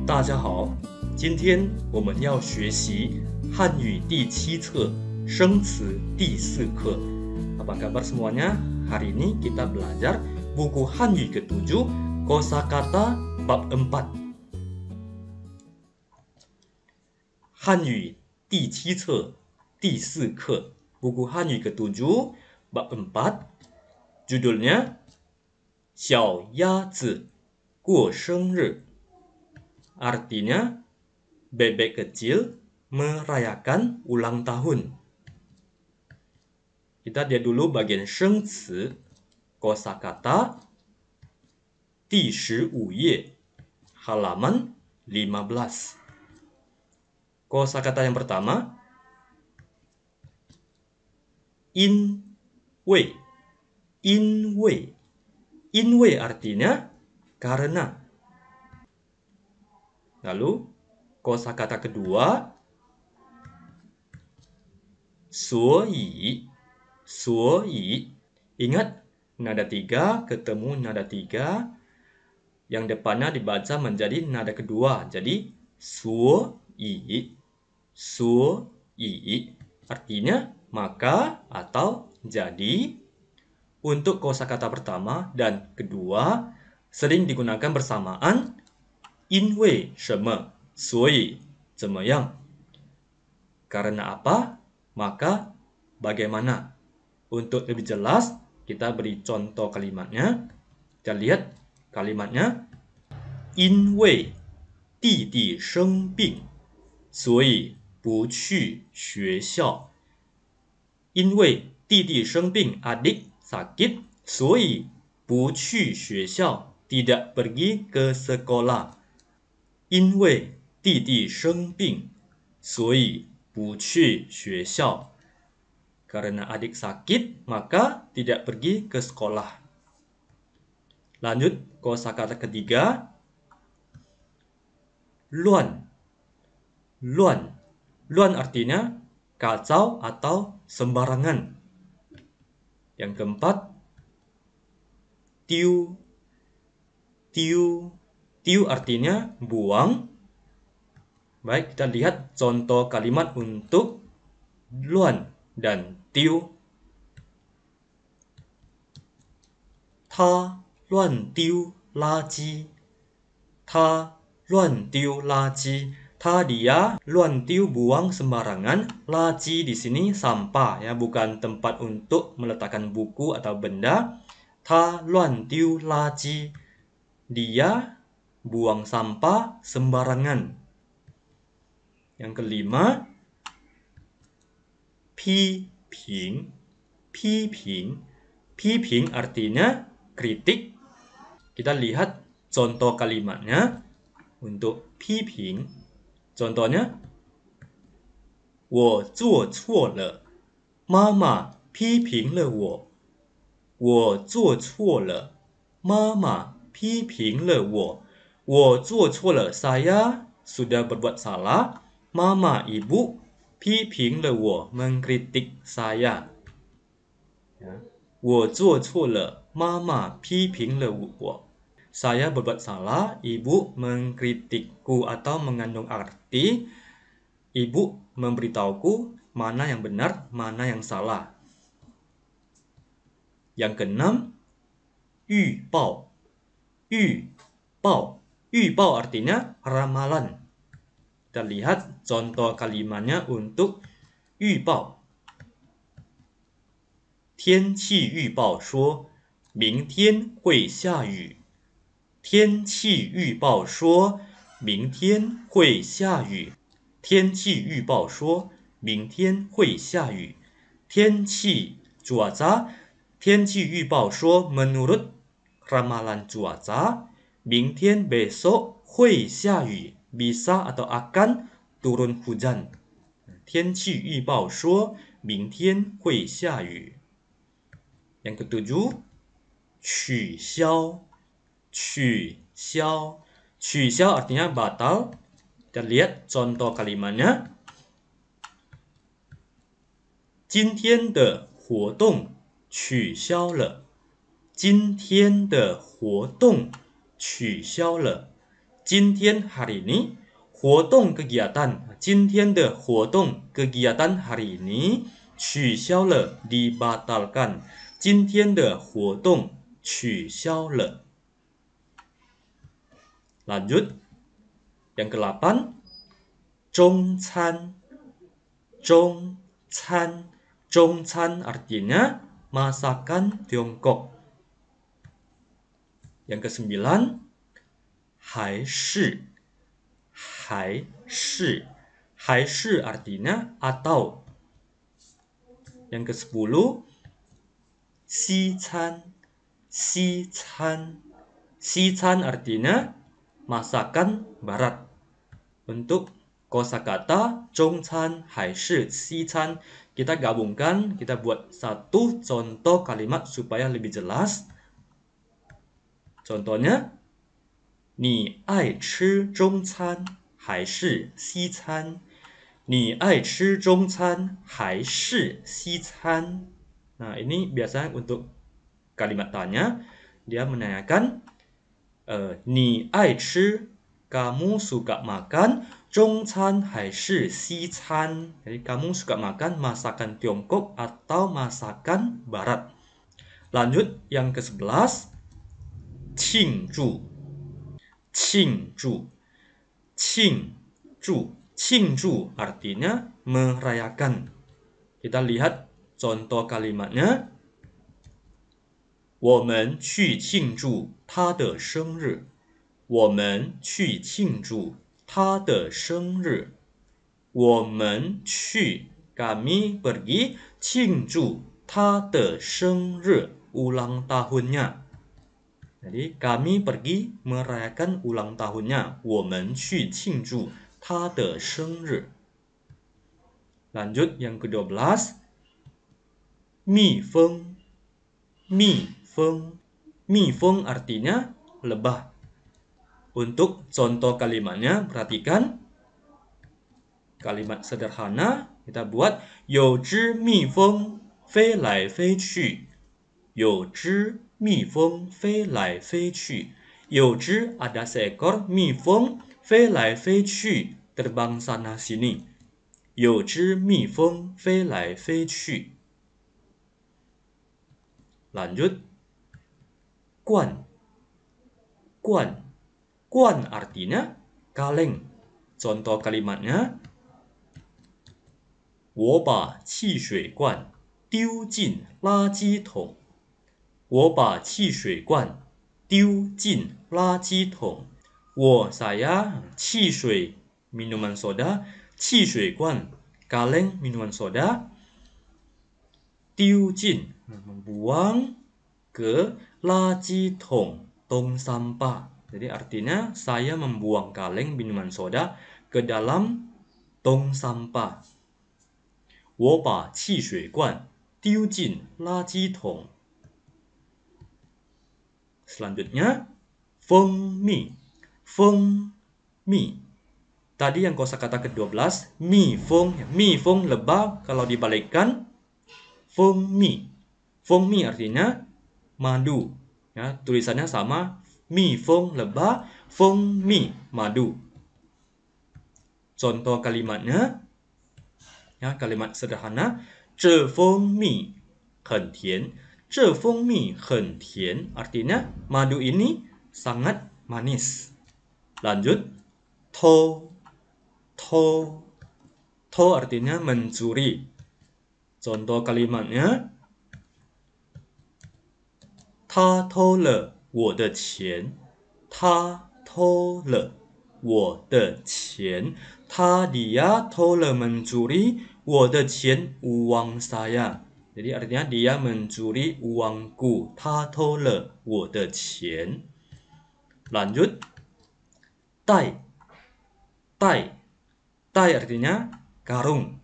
大家好，今天我们要学习汉语第7册生词第4课。Apa kabar semuanya? Hari ini kita belajar buku Hanyu ke-7 kosakata bab 4. 汉语第7册第4课 buku Hanyu ke-7 bab 4. Judulnya 小鸭子过生日. Artinya, bebek kecil merayakan ulang tahun. Kita lihat dulu bagian 生词 kosakata 第15页 halaman 15. Kosakata yang pertama, 因为. 因为. 因为 artinya karena. Lalu, kosakata kedua, 所以. 所以. Ingat, nada 3 ketemu nada 3. Yang depannya dibaca menjadi nada kedua. Jadi, 所以. 所以. Artinya, maka atau jadi. Untuk kosakata pertama dan kedua, sering digunakan bersamaan 因为什么所以怎么样 karena apa maka bagaimana. Untuk lebih jelas kita beri contoh kalimatnya. Kita lihat kalimatnya, 因为弟弟生病所以不去学校. 因为弟弟生病, adik sakit, 所以不去学校, tidak pergi ke sekolah. 因为弟弟生病所以不去学校. Karena adik sakit, maka tidak pergi ke sekolah. Lanjut, kosakata ketiga, 乱. 乱. 乱 artinya kacau atau sembarangan. Yang keempat, 丢. 丢. 丢 artinya buang. Baik, kita lihat contoh kalimat untuk 乱 dan 丢. 他乱丢垃圾. 他乱丢垃圾. Dia 乱丢 buang sembarangan. 垃圾 di sini sampah ya, bukan tempat untuk meletakkan buku atau benda. 他乱丢垃圾. Dia buang sampah sembarangan. Yang kelima, 批评. 批评. 批评 artinya kritik. Kita lihat contoh kalimatnya untuk 批评. Contohnya, 我做错了，妈妈批评了我。我做错了，妈妈批评了我。我做错了, saya sudah berbuat salah. Mama, ibu, 批评了我, mengkritik saya. 我做错了, mama 批评了我. Saya berbuat salah, ibu mengkritikku, atau mengandung arti ibu memberitahuku mana yang benar, mana yang salah. Yang keenam, 预报. 预报. 预报 artinya ramalan. Kita lihat contoh kalimatnya untuk 预报. 天气预报说明天会下雨. 天气预报说明天会下雨. 天气预报说明天会下雨. 天气 cuaca. 天气预报说 menurut ramalan cuaca 明天 besok 会下雨 bisa atau akan turun hujan. 天气预报说明天会下雨. Yang ketujuh, 取消. 取消. 取消 artinya batal. Kita lihat contoh kalimatnya. 今天的活动取消了. 今天的活动取消了. 今天 hari ini, 活动 kegiatan. 今天的活动 kegiatan hari ini 取消了 dibatalkan. 今天的活动取消了. Lanjut. Yang ke-8. 中餐. 中餐. 中餐 artinya masakan Tiongkok. Yang ke-9. 还是. 还是. 还是 artinya atau. Yang ke-10. 西餐. 西餐. 西餐 artinya masakan barat. Untuk kosakata 中餐还是西餐 kita gabungkan, kita buat satu contoh kalimat supaya lebih jelas. Contohnya, 你爱吃中餐还是西餐? 你爱吃中餐还是西餐? Nah, ini biasanya untuk kalimat tanya, dia menanyakan, 你爱吃, kamu suka makan 中餐还是西餐? Jadi kamu suka makan masakan Tiongkok atau masakan barat. Lanjut yang ke-11. 庆祝. 庆祝. 庆祝. 庆祝 artinya merayakan. Kita lihat contoh kalimatnya. 我们去庆祝他的生日. 我们去庆祝他的生日. 我们去 kami pergi 庆祝他的生日 ulang tahunnya. Jadi kami pergi merayakan ulang tahunnya. 我们去庆祝他的生日. Lanjut yang ke-12. 蜜蜂. 蜜蜂. 蜜蜂 artinya lebah. Untuk contoh kalimatnya, perhatikan. Kalimat sederhana, kita buat 有只蜜蜂飞来飞去. 有只蜜蜂飞来飞去. 有只 ada seekor 蜜蜂飞来飞去 terbang sana sini. 有只蜜蜂飞来飞去. Lanjut. 罐. 罐. 罐 artinya kaleng. Contoh kalimatnya. 我把汽水罐丢进垃圾桶. 我把汽水罐丢进垃圾桶. saya 汽水 minuman soda, 汽水罐 kaleng minuman soda, 丢进 membuang ke 垃圾桶 tong sampah. Jadi artinya saya membuang kaleng minuman soda ke dalam tong sampah. 我把汽水罐丢进垃圾桶. Selanjutnya, 蜂蜜. 蜂蜜. Tadi yang kosakata ke-12, 蜜蜂. 蜜蜂 lebah, kalau dibalikkan, 蜂蜜. 蜂蜜 artinya madu. Ya, tulisannya sama, 蜜蜂 lebah, 蜂蜜 madu. Contoh kalimatnya, ya, kalimat sederhana, 这蜂蜜很甜. 这蜂蜜很甜 artinya madu ini sangat manis. Lanjut. To. To. To artinya mencuri. Contoh kalimatnya. 他偷了我的钱. 他偷了我的钱. Dia 偷了 mencuri 我的钱 uang saya. Jadi artinya dia mencuri uangku. 他偷了我的钱. Lanjut. Tai. Tai. Tai artinya karung.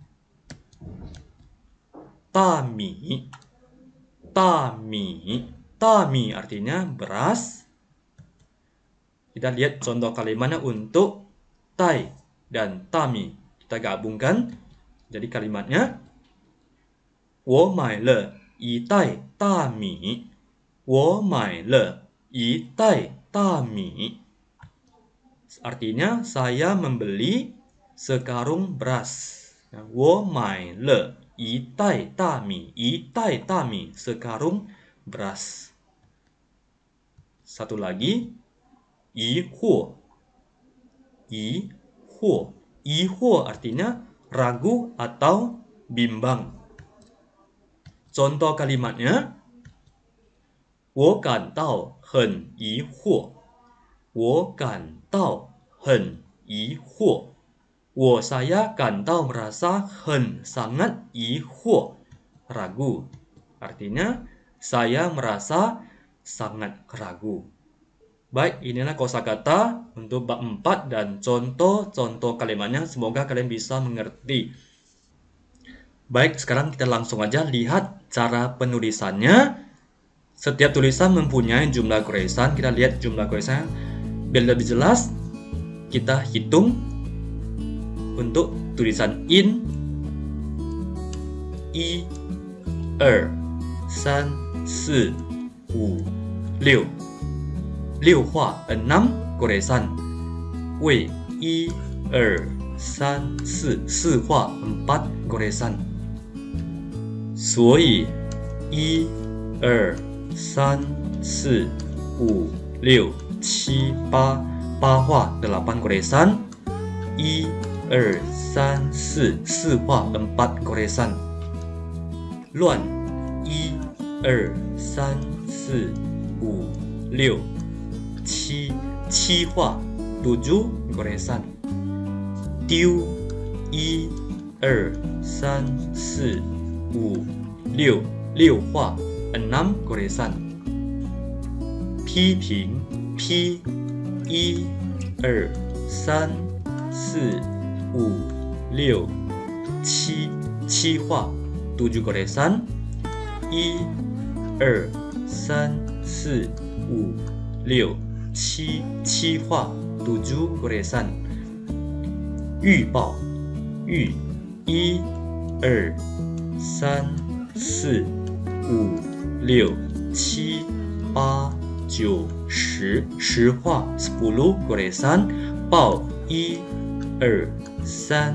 Tami. Tami. Tami artinya beras. Kita lihat contoh kalimatnya untuk tai dan tami. Kita gabungkan. Jadi kalimatnya. 我买了一袋大米. 我买了一袋大米. artinya saya membeli sekarung beras. 我买了一袋大米，一袋大米 sekarung beras. Satu lagi, 疑惑，疑惑，疑惑 artinya ragu atau bimbang. Contoh kalimatnya, 我感到很疑惑，我感到很疑惑。saya 感到 merasa 很 sangat 疑惑 ragu. Artinya saya merasa sangat ragu. Baik, inilah kosakata untuk bab 4 dan contoh-contoh kalimatnya. Semoga kalian bisa mengerti. Baik, sekarang kita langsung aja lihat cara penulisannya. Setiap tulisan mempunyai jumlah goresan. Kita lihat jumlah goresannya. Biar lebih jelas, kita hitung untuk tulisan in, 1, 2, 3, 4, 5, 6. 6画6 goresan. 为 1, 2, 3, 4 4画4 goresan. 所以 1, 2, 3, 4, 5, 6, 7, 8 8画8 goresan. 1, 2, 3, 4 4画4 goresan. 乱 1, 2, 3, 4, 5, 6, 7 7画7 goresan. 丢 1, 2, 3, 4, 5, 6 6画6 goresan. 批评 P 1, 2, 3, 4, 5, 6, 7 7画7 goresan. 1, 2, 3, 4, 5, 6, 7 7画7 goresan. 预报预 1, 2, 3, 4, 5, 6, 7, 8, 9, 10 10画10 goresan. 报 1, 2, 3,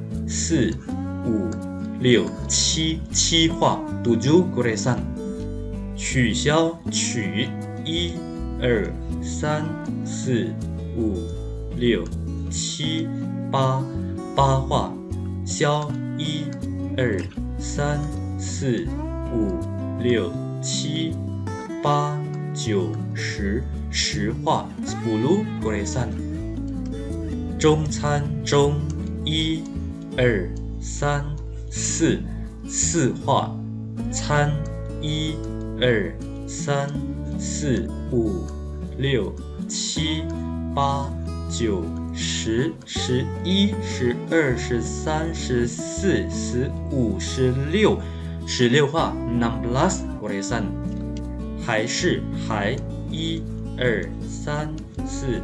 4, 5, 6, 7 7画7 goresan. 取消取 1, 2, 3, 4, 5, 6, 7, 8 8画消 1, 2, 3, 4, 5, 6, 7, 8, 9, 10 10画10 goresan. 中餐中 1, 2, 3, 4 4画餐 1, 2, 3, 4, 5, 6, 7, 8, 9, 10, 11, 12, 13, 14, 15, 16 16画16 goresan. 还是还 1, 2, 3, 4,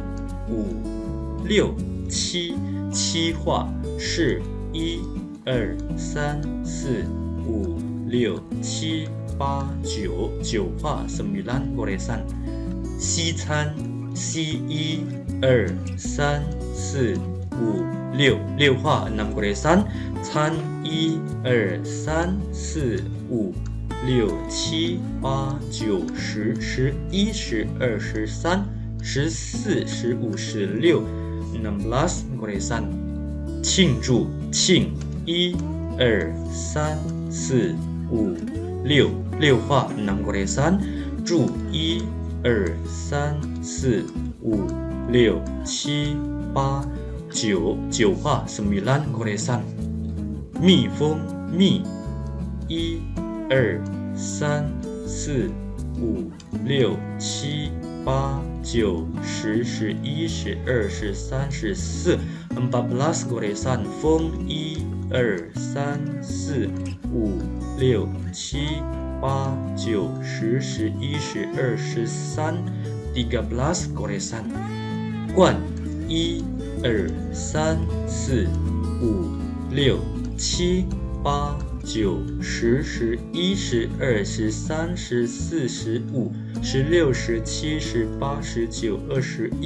5, 6, 7 7画是 1, 2, 3, 4, 5, 6, 7, 8, 9 9画9 goresan. 西餐 C 1, 2, 3, 4, 5, 6 6画6 goresan. 餐 1, 2, 3, 4, 5, 6, 7, 8, 9, 10, 11, 12, 13, 14, 15, 16, 16 goresan. 庆祝庆 1, 2, 3, 4, 5, 6 6画6 goresan. 祝 1, 2, 3, 4, 5, 6, 7, 8, 9 9画9 goresan. 蜜蜂蜜 1, 2, 3, 4, 5, 6, 7, 8, 9, 10, 11, 12, 13, 14, 14 goresan. 风 1, 2, 3, 4, 5, 6, 7, 8, 9, 10, 11, 12, 13, 13 goresan. 罐 1, 2, 3, 4, 5, 6, 7, 8, 9, 10, 11, 12, 13, 14, 15, 16, 17, 18, 19, 21,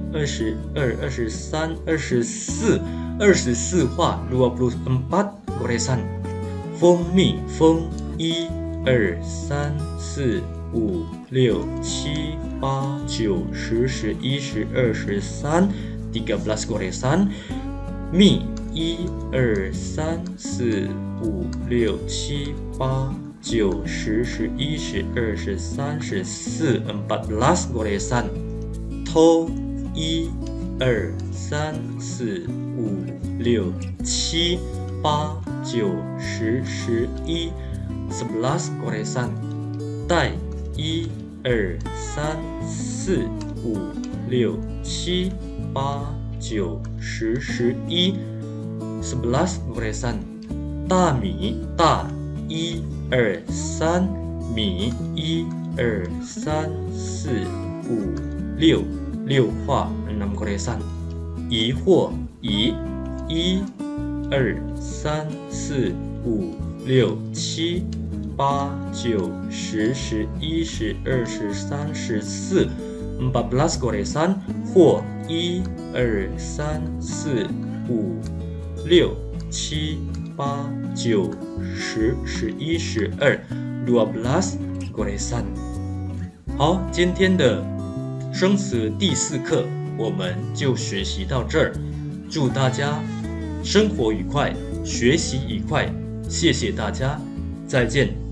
24 话 24 goresan. Feng mi feng 1 2 3 4 5 6 7 8 9 10 11 12 13 13 goresan. Mi 1 2 3 4 5 6 7 8 9 10 11 12 13 14 14 goresan. To 1 2 3 4 5 6 7 8 9 10 11 11 goresan. Tai 1 2 3 4 5 6 7 8 9 10 11 11 goresan. Ta mi ta 1 2 3 米 1 2 3 4 5 6 6画6 goresan. 疑惑疑 1 2 3 4 5 6 7 8 9 10 11 12 13 14 14 goresan. 或 1 2 3 4 5 6 7 8 9 10 11 12 goresan。 好，今天的生词第4课我们就学习到这儿，祝大家生活愉快，学习愉快，谢谢大家，再见。